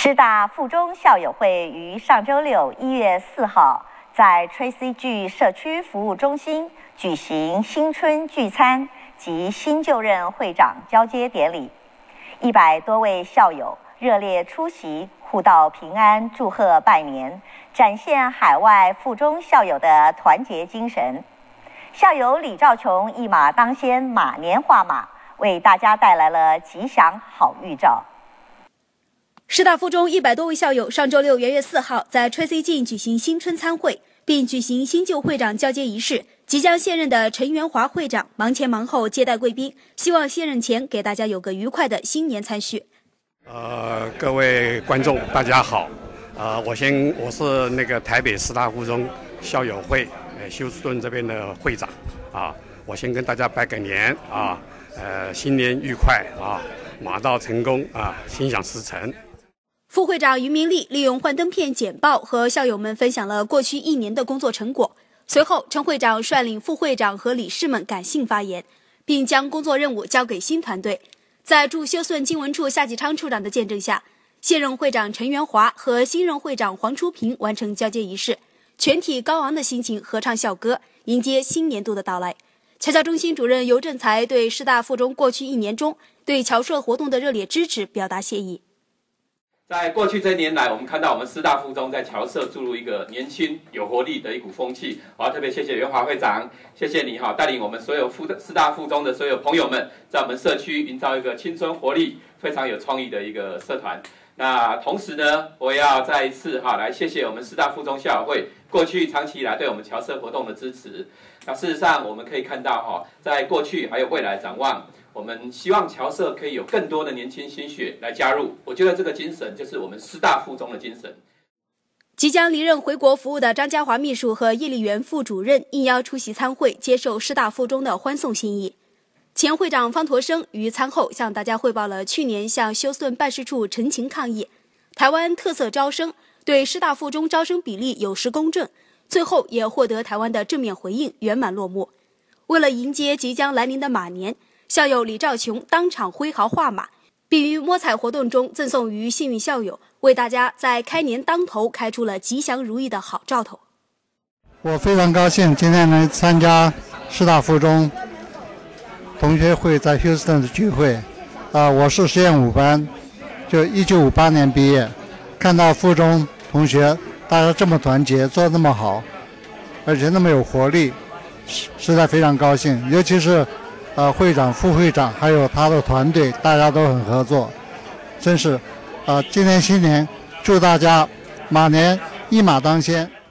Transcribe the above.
师大附中校友会于上周六1月4号在 Tracy G 社区服务中心举行新春聚餐及新就任会长交接典礼，100多位校友热烈出席，互道平安，祝贺拜年，展现海外附中校友的团结精神。校友李兆琼一马当先，马年画马，为大家带来了吉祥好预兆。 师大附中100多位校友上周六元月4号在 Tracy G 举行新春参会，并举行新旧会长交接仪式。即将卸任的陈元华会长忙前忙后接待贵宾，希望卸任前给大家有个愉快的新年参叙。 各位观众大家好，我是那个台北师大附中校友会休斯顿这边的会长我先跟大家拜个年新年愉快马到成功心想事成。 副会长于明丽利用幻灯片简报和校友们分享了过去1年的工作成果。随后，陈会长率领副会长和理事们感性发言，并将工作任务交给新团队。在驻休斯顿经文处夏继昌处长的见证下，现任会长陈元华和新任会长黄初平完成交接仪式，全体高昂的心情合唱校歌，迎接新年度的到来。侨教中心主任尤振才对师大附中过去1年中对侨社活动的热烈支持表达谢意。 在过去这1年来，我们看到我们师大附中在侨社注入一个年轻有活力的一股风气。特别谢谢元华会长，谢谢你带领我们所有师大附中的所有朋友们，在我们社区营造一个青春活力、非常有创意的一个社团。那同时呢，我也要再一次来谢谢我们师大附中校友会过去长期以来对我们侨社活动的支持。那事实上我们可以看到在过去还有未来展望，我们希望侨社可以有更多的年轻心血来加入，我觉得这个精神就是我们师大附中的精神。 即将离任回国服务的张家华秘书和叶丽媛副主任应邀出席参会，接受师大附中的欢送心意。前会长方驼生于餐后向大家汇报了去年向休斯顿办事处陈情抗议台湾特色招生对师大附中招生比例有失公正，最后也获得台湾的正面回应，圆满落幕。为了迎接即将来临的马年，校友李兆琼当场挥毫画马，并于摸彩活动中赠送于幸运校友，为大家在开年当头开出了吉祥如意的好兆头。 我非常高兴今天能参加师大附中同学会在休斯顿的聚会。我是实验5班，就1958年毕业，看到附中同学大家这么团结，做得那么好，而且那么有活力，实在非常高兴。尤其是会长、副会长还有他的团队，大家都很合作，真是今年新年，祝大家马年一马当先。